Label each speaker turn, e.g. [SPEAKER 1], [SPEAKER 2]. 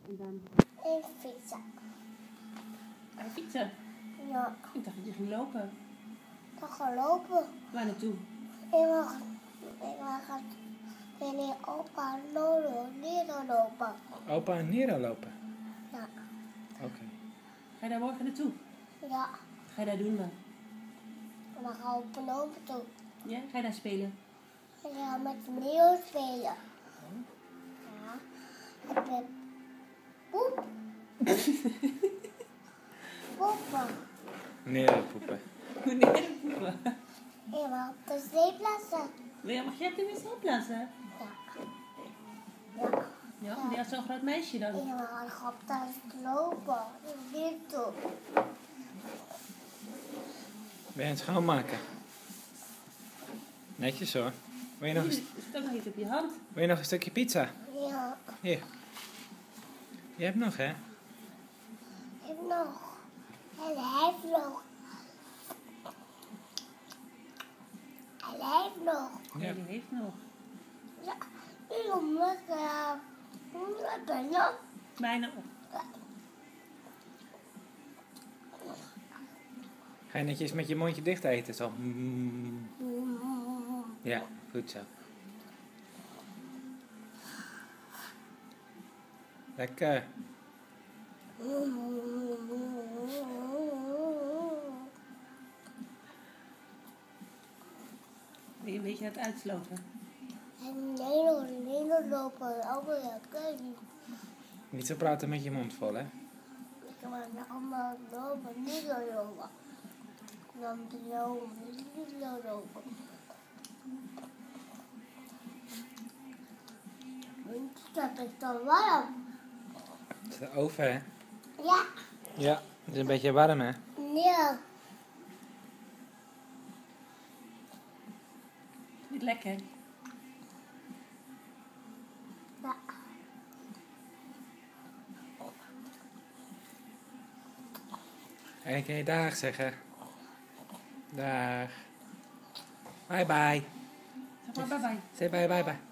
[SPEAKER 1] En dan
[SPEAKER 2] Ik fietsen.
[SPEAKER 1] ga je fietsen.
[SPEAKER 2] Ja,
[SPEAKER 1] Ik dacht dat je ging lopen.
[SPEAKER 2] ik ga lopen.
[SPEAKER 1] Waar naartoe?
[SPEAKER 2] Ik mag wanneer opa Nero lopen.
[SPEAKER 3] Opa en Nero lopen?
[SPEAKER 2] Ja.
[SPEAKER 3] Oké.
[SPEAKER 1] Ga je daar morgen naartoe?
[SPEAKER 2] Ja,
[SPEAKER 1] Wat ga je daar doen dan?
[SPEAKER 2] ik mag opa lopen toe.
[SPEAKER 1] Ja? Ga je daar spelen?
[SPEAKER 2] Ik ga met Nero spelen. Ja. Ik ben poep. Poepen.
[SPEAKER 3] Nero poepen.
[SPEAKER 1] Meneer poepen.
[SPEAKER 2] Ik mag op de zee plassen.
[SPEAKER 1] Ja, mag jij op de wc plassen?
[SPEAKER 2] Ja. Ja.
[SPEAKER 1] Ja, ben je al zo'n groot meisje dan?
[SPEAKER 2] Ik mag op thuis lopen. Ik wil toe.
[SPEAKER 3] Ben je aan het schoonmaken? Netjes hoor. Wil je nog
[SPEAKER 1] Het
[SPEAKER 3] een,
[SPEAKER 1] zit ook nog iets op je hand.
[SPEAKER 3] wil je nog een stukje pizza?
[SPEAKER 2] Ja.
[SPEAKER 3] Hier. Je hebt nog, hè?
[SPEAKER 2] Ik heb nog. En hij heeft nog. En hij heeft nog.
[SPEAKER 1] Ja, die heeft nog.
[SPEAKER 2] Ja. Ik moet bijna.
[SPEAKER 1] Bijna op.
[SPEAKER 3] Ga je netjes met je mondje dicht eten? Zo. Ja, goed zo. Lekker.
[SPEAKER 1] Ben je een beetje aan het uitsloten?
[SPEAKER 2] En Nederland lopen ook lekker.
[SPEAKER 3] Niet zo praten met je mond vol, hè?
[SPEAKER 2] Ik mag allemaal lopen, niet lopen. Dan niet lopen. Dat is dan warm.
[SPEAKER 3] Het is de oven, hè?
[SPEAKER 2] Ja.
[SPEAKER 3] Ja, het is een beetje warm, hè?
[SPEAKER 2] Ja.
[SPEAKER 1] Niet lekker.
[SPEAKER 2] Ja.
[SPEAKER 3] En kan je dag zeggen? Dag. Bye bye.
[SPEAKER 1] Zeg maar bye bye.
[SPEAKER 3] Zeg bye bye bye.